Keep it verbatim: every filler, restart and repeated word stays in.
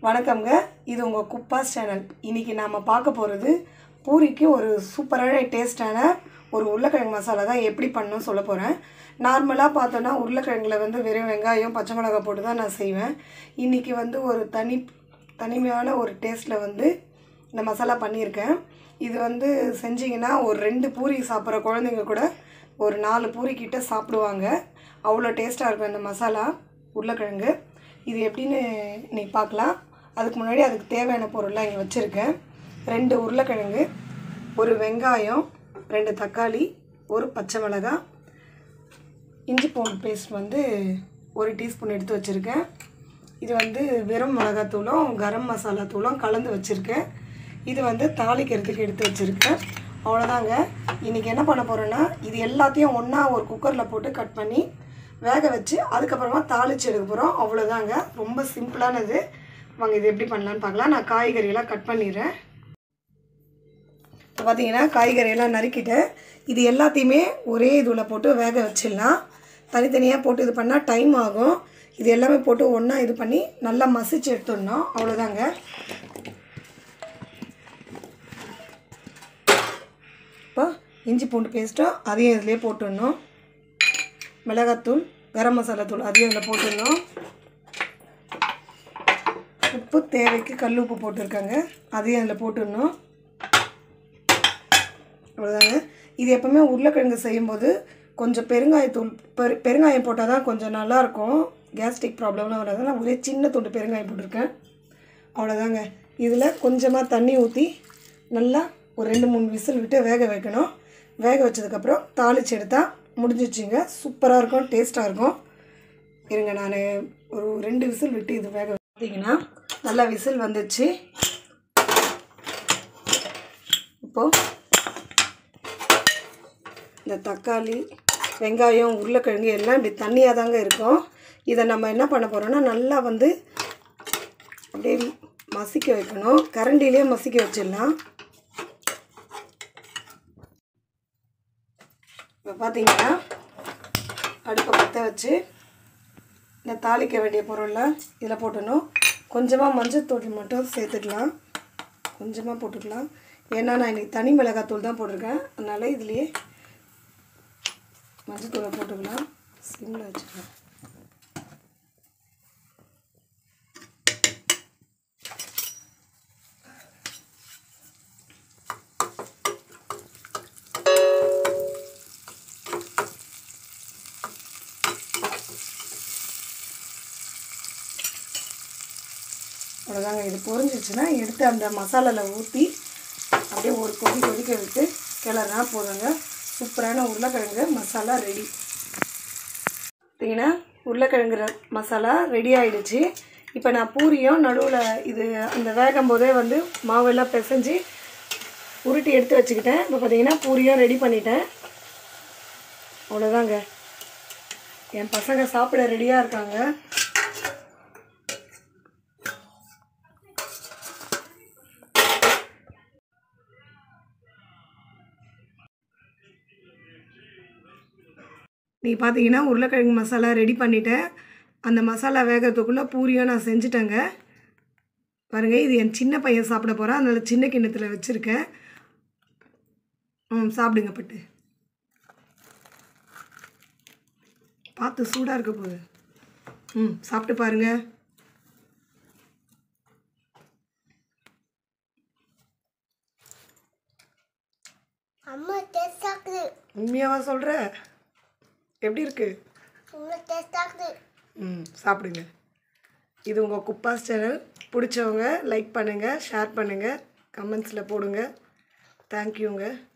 வணக்கம்ங்க. இது உங்கள் குப்பாஸ் சேனல். இன்றைக்கி நாம் பார்க்க போகிறது பூரிக்கு ஒரு சூப்பரான டேஸ்டான ஒரு உருளைக்கிழங்கு மசாலா தான் எப்படி பண்ணணும்னு சொல்ல போகிறேன். நார்மலாக பார்த்தோன்னா உருளைக்கிழங்குல வந்து வெறும் வெங்காயம் பச்சை மிளகாய் போட்டு தான் நான் செய்வேன். இன்றைக்கி வந்து ஒரு தனி தனிமையான ஒரு டேஸ்ட்டில் வந்து இந்த மசாலா பண்ணியிருக்கேன். இது வந்து செஞ்சிங்கன்னா ஒரு ரெண்டு பூரி சாப்பிட்ற குழந்தைங்க கூட ஒரு நாலு பூரி கிட்ட சாப்பிடுவாங்க. அவ்வளோ டேஸ்ட்டாக இருக்கும் இந்த மசாலா உருளைக்கிழங்கு. இது எப்படின்னு நீ பார்க்கலாம். அதுக்கு முன்னாடி அதுக்கு தேவையான பொருள்லாம் இங்கே வச்சுருக்கேன். ரெண்டு உருளைக்கிழங்கு, ஒரு வெங்காயம், ரெண்டு தக்காளி, ஒரு பச்சை மிளகாய், இஞ்சி பூண்டு பேஸ்ட் வந்து ஒரு டீஸ்பூன் எடுத்து வச்சுருக்கேன். இது வந்து வெறும் மிளகாத்தூளும் கரம் மசாலா தூளும் கலந்து வச்சுருக்கேன். இது வந்து தாளிக்கிறதுக்கு எடுத்து வச்சுருக்கேன். அவ்வளோதாங்க. இன்றைக்கி என்ன பண்ண போகிறேன்னா, இது எல்லாத்தையும் ஒன்றா ஒரு குக்கரில் போட்டு கட் பண்ணி வேக வச்சு அதுக்கப்புறமா தாளித்து எடுக்க போகிறோம். அவ்வளோதாங்க. ரொம்ப சிம்பிளானது. வாங்க இது எப்படி பண்ணலான்னு பார்க்கலாம். நான் காய்கறியெல்லாம் கட் பண்ணிடுறேன். இப்போ பார்த்தீங்கன்னா காய்கறியெல்லாம் நறுக்கிட்டேன். இது எல்லாத்தையுமே ஒரே இதில் போட்டு வேக வச்சிடலாம். தனித்தனியாக போட்டு இது பண்ணால் டைம் ஆகும். இது எல்லாமே போட்டு ஒன்றா இது பண்ணி நல்லா மசிச்சு எடுத்துடணும். அவ்வளோதாங்க. இப்போ இஞ்சி பூண்டு பேஸ்ட்டும் அதையும் இதிலே போட்டுடணும். மிளகாத்தூள் கரம் மசாலா தூள் அதையும் இதில் போட்டுடணும். உப்பு தேவைக்கு கல் உப்பு போட்டிருக்காங்க, அதையும் அதில் போட்டுடணும். அவ்வளோதாங்க. இது எப்போவுமே உருளைக்கிழங்கு செய்யும்போது கொஞ்சம் பெருங்காயத்தூள் பெரு பெருங்காயம் போட்டால் தான் கொஞ்சம் நல்லாயிருக்கும். கேஸ்ட்ரிக் ப்ராப்ளம்லாம் வராது. நான் ஒரே சின்ன துண்டு பெருங்காயம் போட்டிருக்கேன். அவ்வளோதாங்க. இதில் கொஞ்சமாக தண்ணி ஊற்றி நல்லா ஒரு ரெண்டு மூணு விசில் விட்டு வேக வைக்கணும். வேக வச்சதுக்கப்புறம் தாளித்து எடுத்தால் முடிஞ்சிச்சிங்க. சூப்பராக இருக்கும், டேஸ்ட்டாக இருக்கும். இருங்க, நான் ஒரு ரெண்டு விசில் விட்டு இது வேக பார்த்தீங்கன்னா நல்லா விசில் வந்துச்சு. இப்போது இந்த தக்காளி வெங்காயம் உருளைக்கிழங்கு எல்லாம் இப்படி தண்ணியாக தாங்க இருக்கும். இதை நம்ம என்ன பண்ண போகிறோன்னா நல்லா வந்து அப்படியே மசிக்க வைக்கணும். கரண்டிலே மசிக்க வச்சிடலாம். இப்போ பார்த்தீங்கன்னா அடுப்பை பற்ற வச்சு இந்த தாளிக்க வேண்டிய பொருளை இதில் போட்டணும். கொஞ்சமாக மஞ்சள் தூள் மட்டும் சேர்த்துக்கலாம். கொஞ்சமாக போட்டுக்கலாம். ஏன்னா நான் இன்றைக்கி தனி மிளகாய் தூள் தான் போட்டிருக்கேன். அதனால் இதுலேயே மஞ்சள் தூளை போட்டுக்கலாம். சிம்மில் வச்சுக்கலாம். அவ்வளோதாங்க. இது பொரிஞ்சிச்சுன்னா எடுத்து அந்த மசாலாவில் ஊற்றி அப்படியே ஒரு கொதி கொதிக்க விட்டு கிளறினா போதுங்க. சூப்பரான உருளைக்கிழங்கு மசாலா ரெடி. பார்த்தீங்கன்னா உருளைக்கிழங்கு மசாலா ரெடி ஆகிடுச்சு. இப்போ நான் பூரியும் நடுவில் இது அந்த வேகும் போதே வந்து மாவெல்லாம் பிசைஞ்சு உருட்டி எடுத்து வச்சுக்கிட்டேன். இப்போ பார்த்தீங்கன்னா பூரியும் ரெடி பண்ணிட்டேன். அவ்வளோதாங்க. என் பசங்க சாப்பிட ரெடியாக இருக்காங்க. நீ பார்த்தீங்கன்னா உருளைக்கிழங்கு மசாலா ரெடி பண்ணிட்டேன். அந்த மசாலா வேகிறதுக்குள்ளே பூரியும் நான் செஞ்சுட்டேங்க. பாருங்கள், இது என் சின்ன பையன் சாப்பிட போகிறான். அதனால் சின்ன கிண்ணத்தில் வச்சுருக்கேன். ம் சாப்பிடுங்க பட்டு. பார்த்து சூடாக இருக்க போகுது. ம் சாப்பிட்டு பாருங்கள். அம்மா டேஸ்ட் ஆகுது. உண்மையாவா சொல்கிற? எப்படி இருக்கு? ரொம்ப டேஸ்ட் ஆகுது. ம் சாப்பிடுங்க. இது உங்கள் குப்பாஸ் சேனல். பிடிச்சவங்க லைக் பண்ணுங்கள், ஷேர் பண்ணுங்கள், கமெண்ட்ஸில் போடுங்க. தேங்க்யூங்க.